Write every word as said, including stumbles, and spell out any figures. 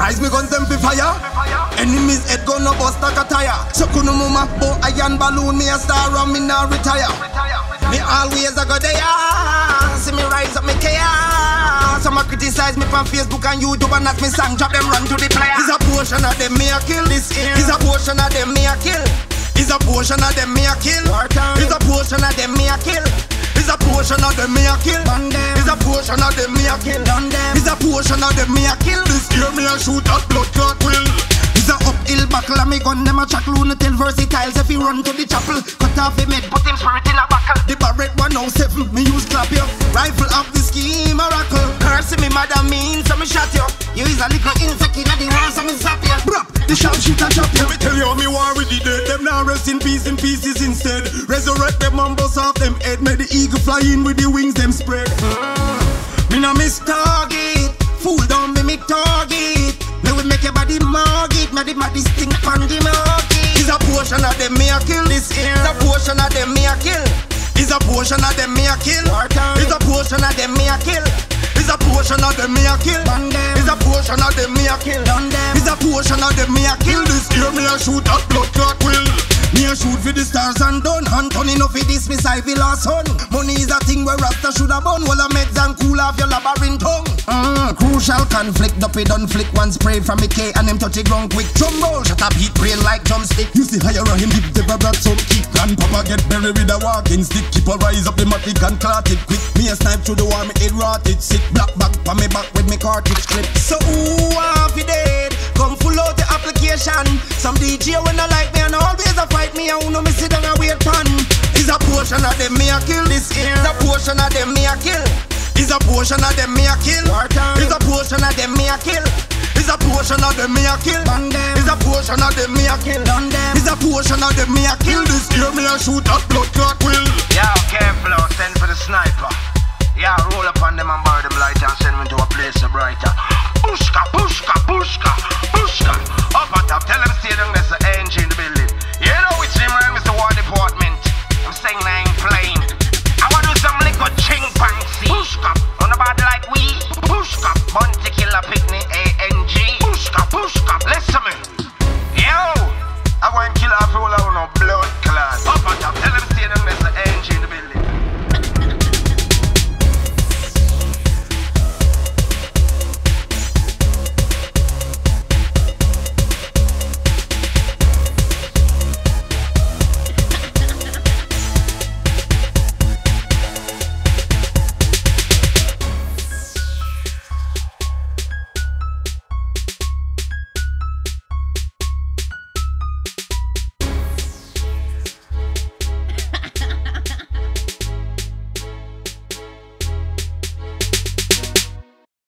Rise me guns them fi fire. Enemies head gonna bust like a tire. So kuno mama bow iron balloon. Me a star and me nah retire. Me always a go there. See me rise up me care. Some a criticize me from Facebook and YouTube and as me song drop them run to the player. Is a portion of them me a kill this year. Is a portion of them me a kill. Is a portion of them me a kill. Is a portion of them me a kill. Is a portion of them me a kill. Is a portion of them me a kill. Is a portion of them me a kill. This year me a shoot at blood clot will. Is a uphill buckle and me gun them a track lunatic versatiles. If he run to the chapel, cut off him head, put him spirit in a buckle. The barret one oh seven, me use clap you. Rifle up the scheme miracle. Curse me mother mean, so me shot you. You is a little insect in the wall, so me zap you. Brap, the shot shit a chop you. Let me tell you how me war with the dead. Them now rest in peace in pieces instead. Resurrect them and bust off them head. May the eagle fly in with the wings them spread. Mm. Me no miss target. Fool down me me target. Me will make your body market. Me the body stink on the market. Is a portion of them me a kill this year. Is a portion of them me a kill. Is a portion of them me a kill. Is a portion of them me a kill. Is a portion of them me a kill. Is a portion of them me a kill. Is a portion of them me a kill. This year me a shoot at blood clot will. Me a shoot for the stars and done. And turn enough for dismiss I feel a son. Money is a thing where Rasta should have bun. While I meds and cool off your labyrinth tongue. Mm, crucial conflict. Duppy done flick one spray from a K and him touch it ground quick. Drum roll, shut up beat brain like drumstick. You see higher on him dip the brat some kick. Grandpapa get buried with a walking stick. Keep a rise up the matic and clot it quick. Me a snipe through the wall, me head rotted sick. Black back pa me back with me cartridge clip. So who half you dead? Come full out the application. Some D J when I like me and always a fight me. I wanna me sit down and wait pan. Is a portion of them me a kill this year. Is a portion of them me a kill. Is a portion of them me a kill. Is a portion of them me a kill. Is a portion of them me a kill. Is a portion of them me a kill. Is a portion of them me a kill. This year me a shoot at blood clot will. Yeah, careful out, send for the sniper. Yeah, roll up on them and borrow them lighter and send them to a place so brighter. Pushka